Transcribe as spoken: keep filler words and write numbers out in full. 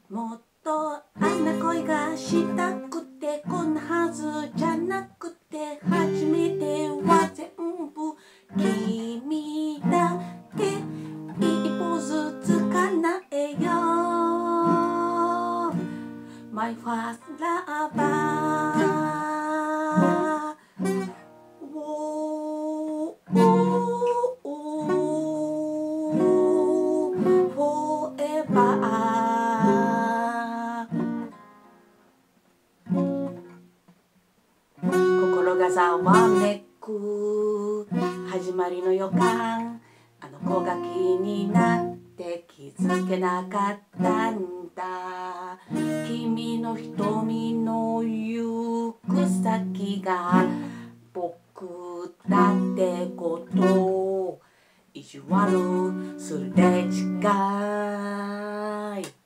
もっとあんな恋がしたくてこんなはずじゃなくて初めては全部君だけ一歩ずつ叶えよう My first lover心がざわめく始まりの予感あの子が気になって気づけなかったんだ君の瞳の行く先が僕だってこと意地悪すれ違い